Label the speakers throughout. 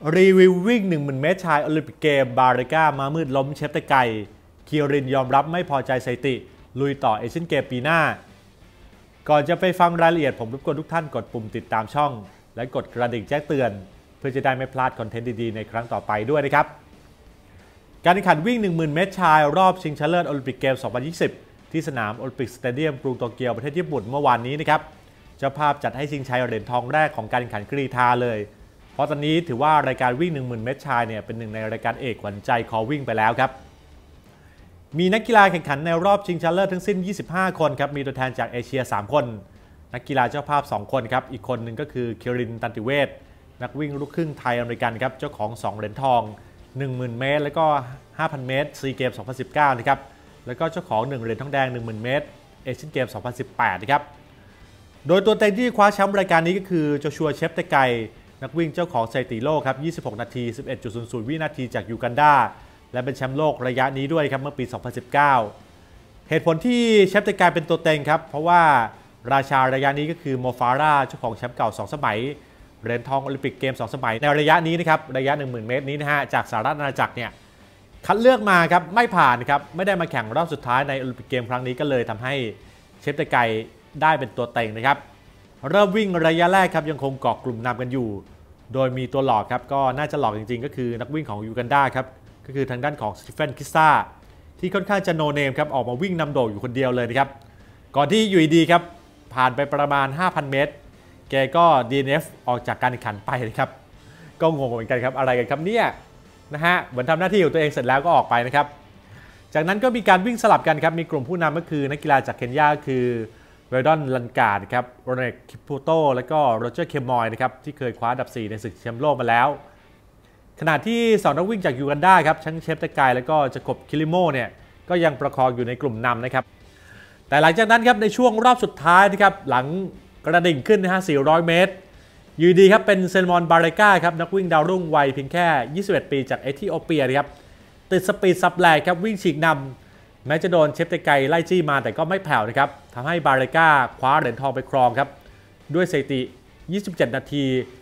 Speaker 1: รีวิววิ่ง 10,000 เมตรชายโอลิมปิกเกมบาเรก้ามามืดล้มเชฟตะไกคีรินยอมรับไม่พอใจสถิติลุยต่อเอเชียนเกมปีหน้าก่อนจะไปฟังรายละเอียดผมรบกวนทุกท่านกดปุ่มติดตามช่องและกดกระดิ่งแจ้งเตือนเพื่อจะได้ไม่พลาดคอนเทนต์ดีๆในครั้งต่อไปด้วยนะครับการแข่งขันวิ่ง 10,000 เมตรชายรอบชิงชนะเลิศโอลิมปิกเกม 2020 ที่สนามโอลิมปิกสเตเดียมกรุงโตเกียวประเทศญี่ปุ่นเมื่อวานนี้นะครับเจ้าภาพจัดให้ชิงชัยเหรียญทองแรกของการแข่งขันกรีฑาเลยเพราะตอนนี้ถือว่ารายการวิ่ง 10,000 เมตรชายเนี่ยเป็นหนึ่งในรายการเอกขวัญใจคอวิ่งไปแล้วครับมีนักกีฬาแข่งขันในรอบชิงชนะเลิศทั้งสิ้น 25 คนครับมีตัวแทนจากเอเชีย 3 คนนักกีฬาเจ้าภาพ 2 คนครับอีกคนหนึ่งก็คือคิรินตันติเวชนักวิ่งลูกครึ่งไทยอเมริกันครับเจ้าของ 2 เหรียญทอง 10,000 เมตรแล้วก็ 5,000 เมตรซีเกม 2019 นะครับแล้วก็เจ้าของ 1 เหรียญทองแดง 10,000 เมตรเอเชียนเกม 2018 นะครับโดยตัวเต็งที่คว้าแชมป์รายการนี้ก็คือโจชัวเชฟเตไกนักวิ่งเจ้าของสถิติโลกครับ 26 นาที 11.00 วินาทีจากยูกันดาและเป็นแชมป์โลกระยะนี้ด้วยครับเมื่อปี 2019 เหตุผลที่เชฟเตไกเป็นตัวเต็งครับเพราะว่าราชาระยะนี้ก็คือโมฟาร่าเจ้าของแชมป์เก่า 2 สมัยเหรียญทองโอลิมปิกเกม 2 สมัยในระยะนี้นะครับระยะ 10,000 เมตรนี้นะฮะจากสหรัฐอาณาจักรเนี่ยคัดเลือกมาครับไม่ผ่านครับไม่ได้มาแข่งรอบสุดท้ายในโอลิมปิกเกมครั้งนี้ก็เลยทำให้เชฟเตไกได้เป็นตัวเต็งนะครับเริ่มวิ่งระยะแรกครับยังคงเกาะกลุ่มนำกันอยู่โดยมีตัวหลอกครับก็น่าจะหลอกจริงๆก็คือนักวิ่งของยูกันดาครับก็คือทางด้านของสตีเฟนคิสซาที่ค่อนข้างจะโนเนมครับออกมาวิ่งนำโด่งอยู่คนเดียวเลยนะครับก่อนที่อยู่ดีครับผ่านไปประมาณ 5,000 เมตรแกก็ DNF ออกจากการแข่งขันไปนะครับก็งงเหมือนกันครับอะไรกันครับเนี่ยนะฮะเหมือนทำหน้าที่ของตัวเองเสร็จแล้วก็ออกไปนะครับจากนั้นก็มีการวิ่งสลับกันครับมีกลุ่มผู้นำก็คือนักกีฬาจากเคนยาคือเรดอนลันการ์ดครับโรเนกคิปูโตและก็โรเจอร์เคมอยนะครับที่เคยคว้าอันดับ 4 ในศึกแชมป์โลกมาแล้วขณะที่2นักวิ่งจากยูกันดาครับทั้งเชฟตะไกและก็จาคอบคิริโมเนี่ยก็ยังประคองอยู่ในกลุ่มนำนะครับแต่หลังจากนั้นครับในช่วงรอบสุดท้ายนะครับหลังกระดิ่งขึ้นนะฮะ400 เมตรอยู่ดีครับเป็นเซลมอนบาเรก้าครับนักวิ่งดาวรุ่งวัยเพียงแค่21 ปีจากเอธิโอเปียนะครับติดสปีดซับแหลกครับวิ่งฉีกนำแม้จะโดนเชฟตะไกไล่จี้มาแต่ก็ไม่แผ่วนะครับทำให้บาเรก้าคว้าเหรียญทองไปครองครับด้วยสถิติ 27 นาที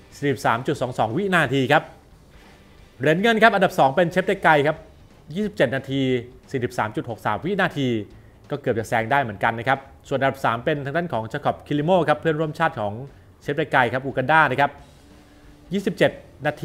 Speaker 1: 43.22 วินาทีครับเหรียญเงินครับอันดับ 2 เป็นเชฟตะไกครับ27 นาที 43.63 วินาทีก็เกือบจะแซงได้เหมือนกันนะครับส่วนอันดับ 3 เป็นทางด้านของจาคอบคิริโมครับเพื่อนร่วมชาติของเชฟตะไกครับอูกันดานะครับ27 นาที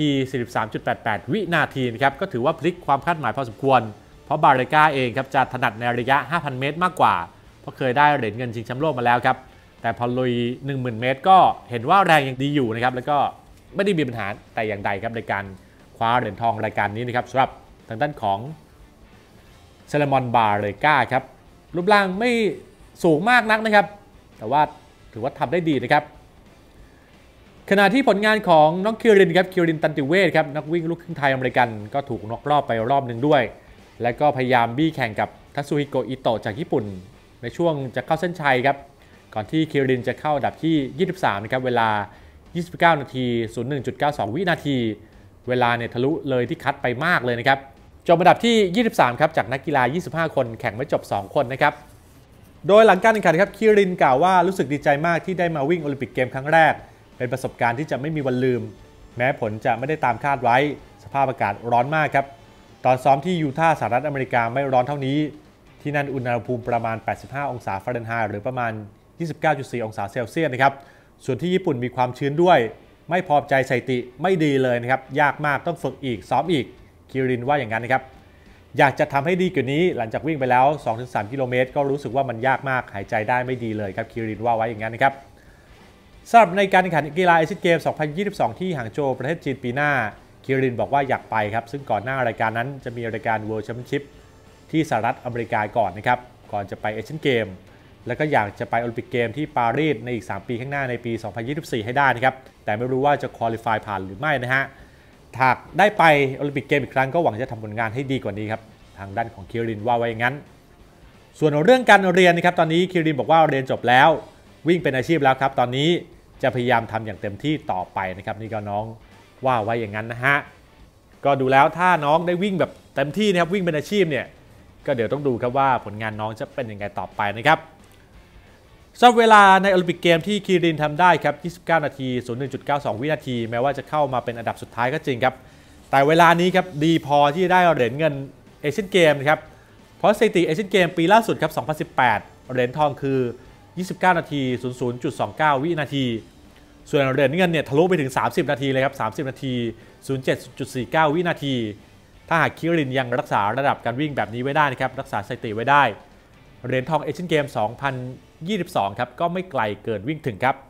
Speaker 1: 43.88 วินาทีนะครับก็ถือว่าพลิกความคาดหมายพอสมควรเพราะบาเรก้าเองครับจะถนัดในระยะ 5,000 เมตรมากกว่าเพราะเคยได้เหรียญเงินชิงแชมป์โลกมาแล้วครับแต่พอลุย 10,000 เมตรก็เห็นว่าแรงยังดีอยู่นะครับแล้วก็ไม่ได้มีปัญหาแต่อย่างใดครับในการคว้าเหรียญทองรายการนี้นะครับสำหรับทางด้านของเซเลมอนบาเรก้าครับรูปร่างไม่สูงมากนักนะครับแต่ว่าถือว่าทำได้ดีนะครับขณะที่ผลงานของน้องคิรินครับคิรินตันติเวชครับนักวิ่งลูกครึ่งไทยอเมริกันก็ถูกน็อกรอบไปรอบหนึ่งด้วยและก็พยายามบี้แข่งกับทัตสึฮิโกะอิโตะจากญี่ปุ่นในช่วงจะเข้าเส้นชัยครับก่อนที่คิรินจะเข้าอันดับที่ 23 นะครับเวลา 29 นาที 01.92 วินาทีเวลาเนี่ยทะลุเลยที่คัดไปมากเลยนะครับจบอันดับที่ 23 ครับจากนักกีฬา 25 คนแข่งไม่จบ 2 คนนะครับโดยหลังการแข่งขันครับคิรินกล่าวว่ารู้สึกดีใจมากที่ได้มาวิ่งโอลิมปิกเกมครั้งแรกเป็นประสบการณ์ที่จะไม่มีวันลืมแม้ผลจะไม่ได้ตามคาดไว้สภาพอากาศร้อนมากครับตอนซ้อมที่ยูทาห์สหรัฐอเมริกาไม่ร้อนเท่านี้ที่นั่นอุณหภูมิประมาณ 85 องศาฟาเรนไฮต์หรือประมาณ 29.4 องศาเซลเซียสนะครับส่วนที่ญี่ปุ่นมีความชื้นด้วยไม่พอใจสถิติไม่ดีเลยนะครับยากมากต้องฝึกอีกซ้อมอีกคิรินว่าอย่างนั้นนะครับอยากจะทำให้ดีกว่านี้หลังจากวิ่งไปแล้ว 2-3 กิโลเมตรก็รู้สึกว่ามันยากมากหายใจได้ไม่ดีเลยครับคิรินว่าไว้อย่างนั้นนะครับสำหรับในการแข่งขันกีฬาเอเชียนเกม 2022 ที่หางโจวประเทศจีนปีหน้าคิรินบอกว่าอยากไปครับซึ่งก่อนหน้ารายการนั้นจะมีรายการ World Championship ที่สหรัฐอเมริกาก่อนนะครับก่อนจะไปเอเชียนเกมแล้วก็อยากจะไปโอลิมปิกเกมที่ปารีสในอีก3 ปีข้างหน้าในปี 2024 ให้ได้นะครับแต่ไม่รู้ว่าจะควอลิฟายผ่านหรือไม่นะฮะหากได้ไปโอลิมปิกเกมอีกครั้งก็หวังจะทำผลงานให้ดีกว่านี้ครับทางด้านของคิรินว่าไว้อย่างนั้นส่วนเรื่องการเรียนนะครับตอนนี้คิรินบอกว่าเรียนจบแล้ววิ่งเป็นอาชีพแล้วครับตอนนี้จะพยายามทำอย่างเต็มที่ต่อไปนะครับนี่ก็น้องว่าไว้อย่างนั้นนะฮะก็ดูแล้วถ้าน้องได้วิ่งแบบเต็มที่นะครับวิ่งเป็นอาชีพเนี่ยก็เดี๋ยวต้องดูครับว่าผลงานน้องจะเป็นยังไงต่อไปนะครับสำหรับเวลาในโอลิมปิกเกมที่คีรินทำได้ครับ 29 นาที 01.92 วินาทีแม้ว่าจะเข้ามาเป็นอันดับสุดท้ายก็จริงครับแต่เวลานี้ครับดีพอที่ได้เหรียญเงินเอเชียนเกมครับเพราะสถิติเอเชียนเกมปีล่าสุดครับ 2018 เหรียญทองคือ 29 นาที 00.29 วินาทีส่วนเหรียญเงินเนี่ยทะลุไปถึง 30 นาทีเลยครับ 30 นาที 07.49 วินาทีถ้าหากคิรินยังรักษาระดับการวิ่งแบบนี้ไว้ได้นะครับรักษาสถิติไว้ได้เหรียญทองเอเชียนเกม 2022 ครับก็ไม่ไกลเกินวิ่งถึงครับ